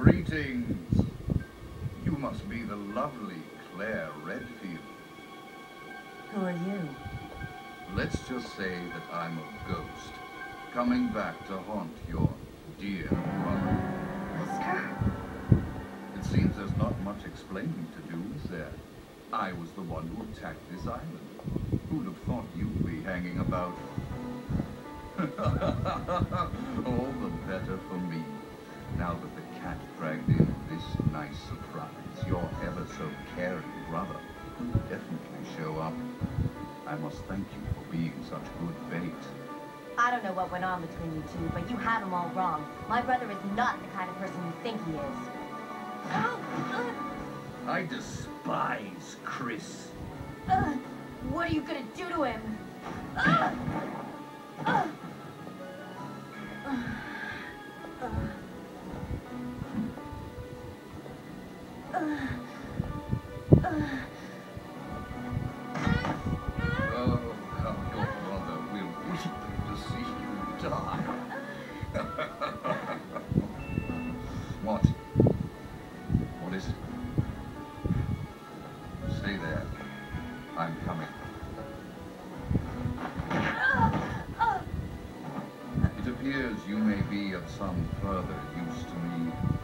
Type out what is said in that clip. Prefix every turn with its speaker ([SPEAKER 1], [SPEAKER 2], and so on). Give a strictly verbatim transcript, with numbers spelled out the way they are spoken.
[SPEAKER 1] Greetings. You must be the lovely Claire Redfield.
[SPEAKER 2] Who are you?
[SPEAKER 1] Let's just say that I'm a ghost, coming back to haunt your dear brother.
[SPEAKER 2] Wesker?
[SPEAKER 1] It seems there's not much explaining to do, is there? I was the one who attacked this island. Who'd have thought you'd be hanging about? All the better for me. Now that the cat dragged in this nice surprise, your ever so caring brother will definitely show up. I must thank you for being such good bait.
[SPEAKER 2] I don't know what went on between you two, but you have him all wrong. My brother is not the kind of person you think he is.
[SPEAKER 1] I despise Chris.
[SPEAKER 2] Uh, what are you gonna do to him? Uh, uh, uh, uh. Uh, uh.
[SPEAKER 1] Oh, how your brother will weep to see you die. What? What is it? Stay there. I'm coming. It appears you may be of some further use to me.